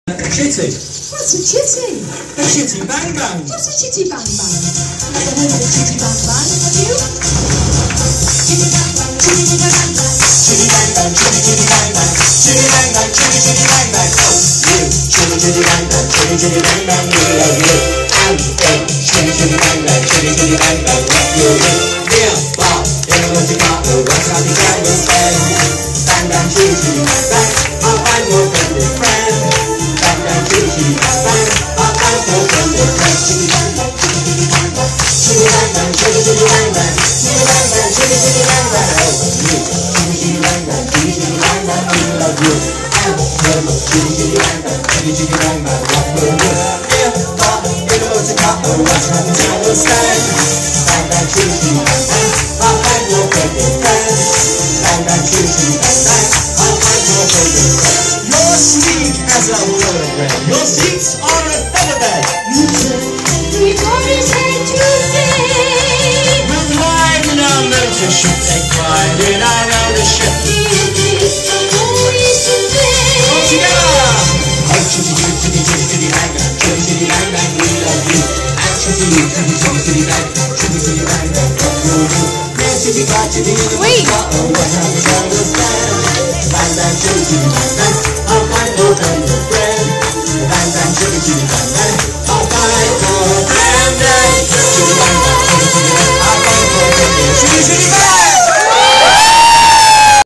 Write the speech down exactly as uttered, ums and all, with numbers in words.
A chitty. What's a chitty? A chitty bang bang. What's a chitty bang bang? Never heard of a chitty bang bang, have you? Chitty bang bang, chitty bang bang. Chitty bang bang, chitty chitty bang bang. Chitty bang bang, chitty chitty bang bang. Oh, you. Chitty chitty bang bang, chitty chitty bang bang. We love you. And oh, chitty chitty bang bang, chitty chitty bang bang. What you do? Dear Bob, in the words you got, the what's how the guy will say. Bang bang, chitty chitty bang bang. I'll find your favorite friend. Bang bang, chitty chitty bang bang. I'll find your favorite friend. Chitty bang bang, chitty chitty bang bang. Chitty bang bang, chitty chitty bang bang. Chitty bang bang, chitty chitty bang bang. Oh, you. Chitty chitty bang bang, chitty chitty bang bang. We love you. And oh, chitty chitty bang bang, chitty chitty bang bang. What will you? Dear Bob, in the words you got, the what's how the guy will say. Bang bang, chitty chitty bang bang. I'll find your favorite friend. Bang bang, chitty chitty bang bang. I'll find your favorite friend. You're sleek as a willow bread. Your seats are a feather bed. We've always had Tuesday. We'll glide in our motor ship. Take pride in our ownership. Always Tuesday. All together. Oh, chitty chitty chitty chitty chitty bang bang. Chitty chitty bang bang. We love you. And chitty chitty chitty chitty chitty bang bang. Chitty chitty bang bang. What will you? Yeah, chitty bang chitty in the Wait. Oh, what have you done with that? Bang bang chitty chitty bang bang.